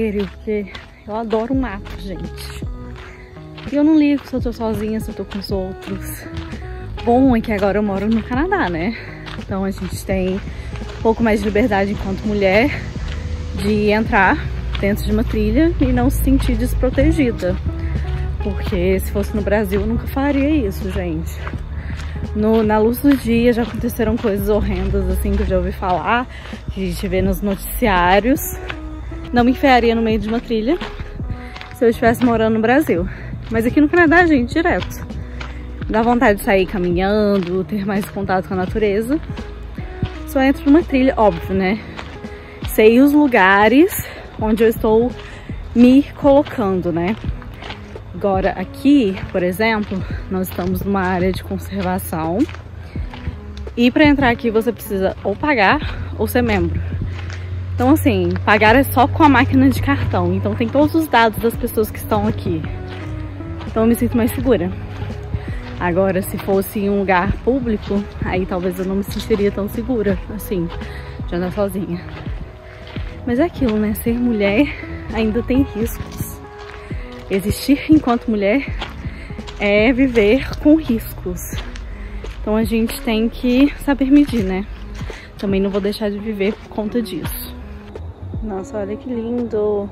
aéreo, porque eu adoro o mato, gente. E eu não ligo se eu tô sozinha, se eu tô com os outros. Bom é que agora eu moro no Canadá, né? Então a gente tem um pouco mais de liberdade enquanto mulher de entrar dentro de uma trilha e não se sentir desprotegida. Porque se fosse no Brasil eu nunca faria isso, gente. Na luz do dia já aconteceram coisas horrendas assim que eu já ouvi falar, que a gente vê nos noticiários. Não me enfiaria no meio de uma trilha se eu estivesse morando no Brasil. Mas aqui no Canadá, gente, direto. Dá vontade de sair caminhando, ter mais contato com a natureza. Só entro numa trilha, óbvio, né? Sei os lugares onde eu estou me colocando, né? Agora aqui, por exemplo, nós estamos numa área de conservação. E para entrar aqui você precisa ou pagar ou ser membro. Então assim, pagar é só com a máquina de cartão. Então tem todos os dados das pessoas que estão aqui. Então eu me sinto mais segura. Agora, se fosse em um lugar público, aí talvez eu não me sentiria tão segura, assim, de andar sozinha. Mas é aquilo, né? Ser mulher ainda tem riscos. Existir enquanto mulher é viver com riscos. Então a gente tem que saber medir, né? Também não vou deixar de viver por conta disso. Nossa, olha que lindo!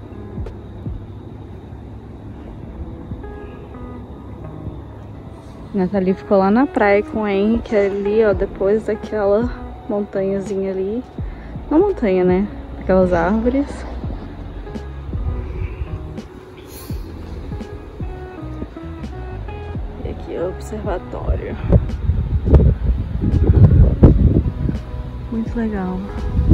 Nathalie ficou lá na praia com o Henry, que é ali, ó, depois daquela montanhazinha ali. Não montanha, né? Aquelas árvores. E aqui é o observatório. Muito legal.